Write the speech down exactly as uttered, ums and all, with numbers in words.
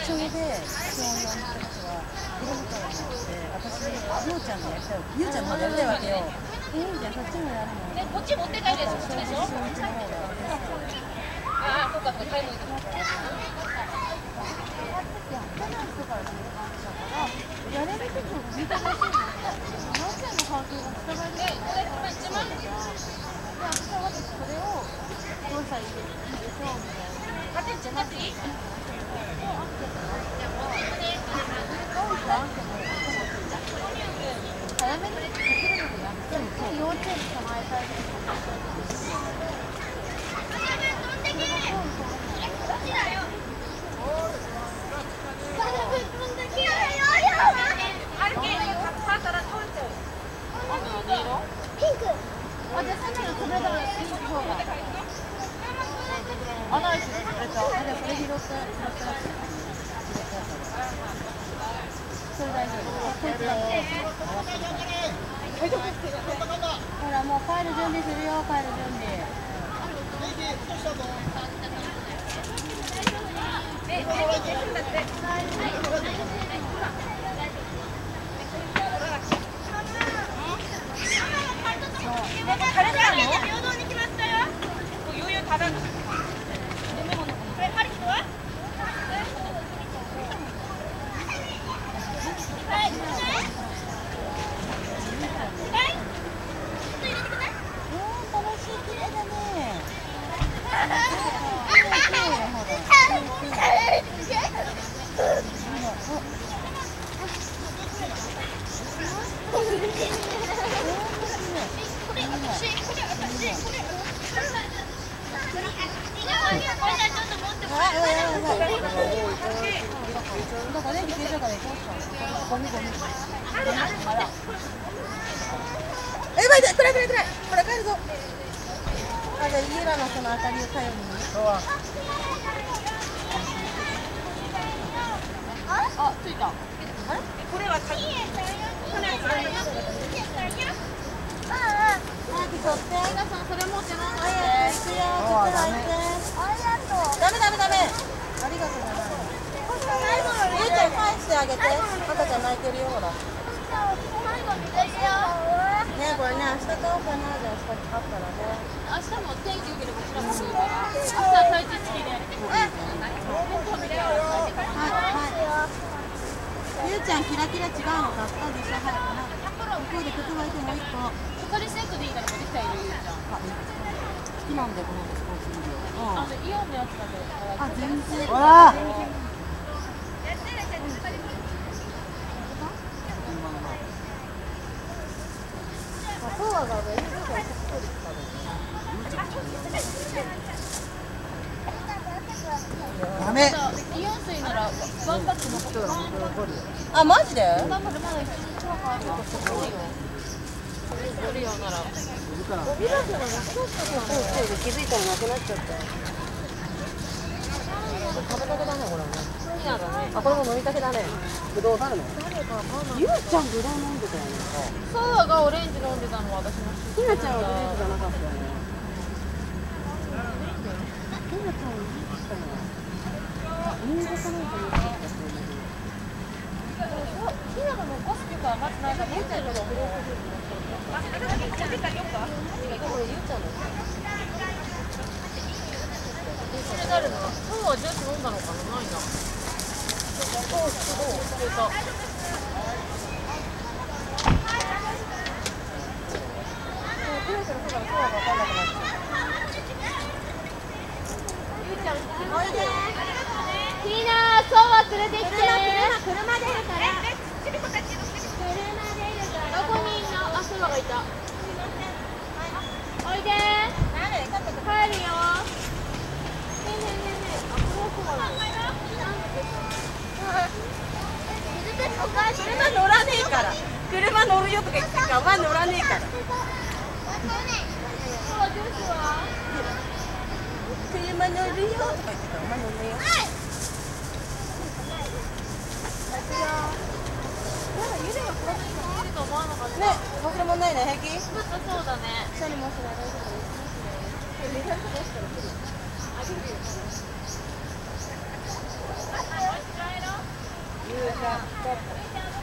それで基本の人たちは子供から思って私りょうちゃんのやりたいゆうちゃんの方やりたいわけよ。いいんじゃんそっちもやるの。 こっち持って帰るやつでしょ。ああ、そうかそうか、買い物行く。 やれる時も聞いてほしいな。幼稚園の関係が伝わる。え、これ一万。で、明日私それをどうしたらいいでしょうみたいな。 買って、買っていい？ 早めにできるのでやっても幼稚園に捕まえたいです。ピンク。あ、じゃあさっきのそれだらピンクの方が。あ、ナイス。それと、あ、じゃあそれ拾って、拾って。それ大丈夫。こいつだよ。ほら、もう帰る準備するよ、帰る準備。 え、え、え、だって。 あ、マジで？気づいたらなくなっちゃった。食べかけだね、これね。あ、これも飲みかけだね。ぶどうあるの？ゆうちゃんぶどう飲んでたよね。 ソーダがオレンジ飲んでたのは私の。 ひなちゃんはオレンジじゃなかったよね。ひなちゃんは何したの？リンゴかなんかにした。 ひなが残すとかまずなんかゆうちゃんのブロックフルーツ。あ、だからめっちゃ出たよか。これゆうちゃんの。それ誰の？ソーはジュース飲んだのかな？ないな。そうそうそう。そうクレープのそばにソーが分かんなくなっちゃう。ゆうちゃん、おいで。ひな、ソーは連れてきて。車出るから。ちびこたち乗ってる。車出るから。どこにいんの？あ、ソーがいた。おいで。帰るよ。ねえねえねえねえ。あ、この子は。車乗らねえから。車乗るよとか言ってるから、お前乗らねえから。車乗るよとか言ってたら、お前乗んねえよ。ね、忘れ物ないね、平気？そうだね。下にもしない大丈夫です。メダルとかしたら来る。あげるよ。 車ストップ。